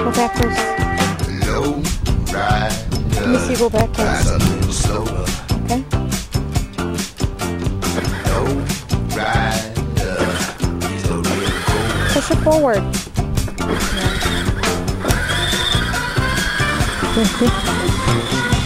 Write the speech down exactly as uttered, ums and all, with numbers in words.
Go backwards. Low rider. Let me see you go backwards. Ride a little slower. Okay. Low rider. It's a real cold. Push it forward. Yeah.